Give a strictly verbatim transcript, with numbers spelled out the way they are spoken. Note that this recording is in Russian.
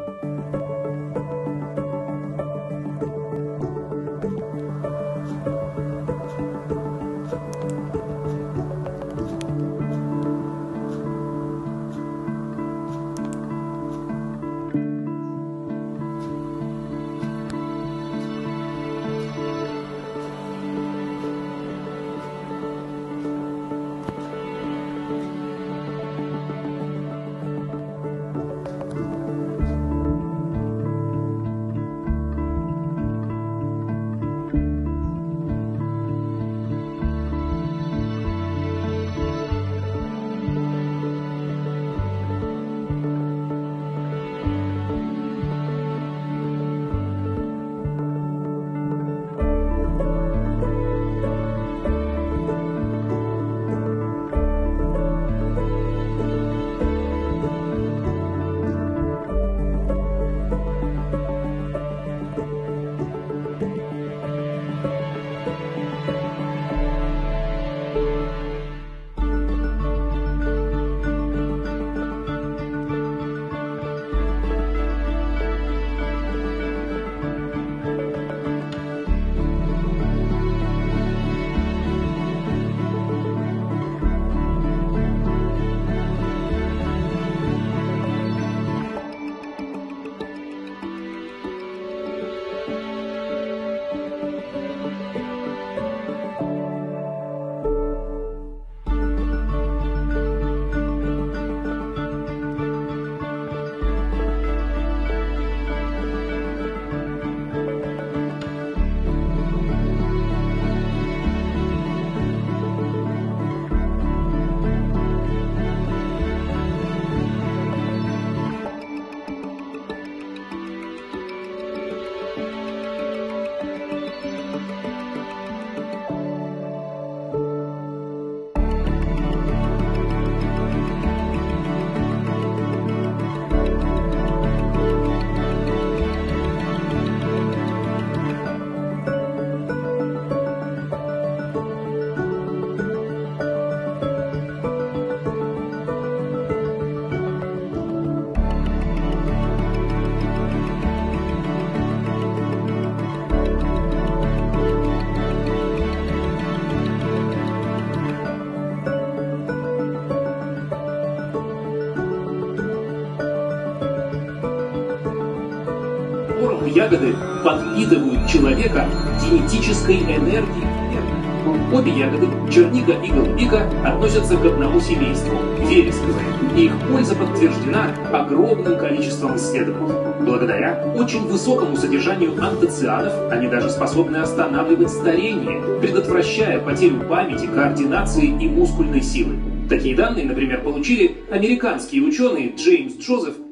Ягоды подпитывают человека генетической энергией. Обе ягоды, черника и голубика, относятся к одному семейству – вересковые, и их польза подтверждена огромным количеством исследований. Благодаря очень высокому содержанию антоцианов они даже способны останавливать старение, предотвращая потерю памяти, координации и мускульной силы. Такие данные, например, получили американские ученые Джеймс Джозеф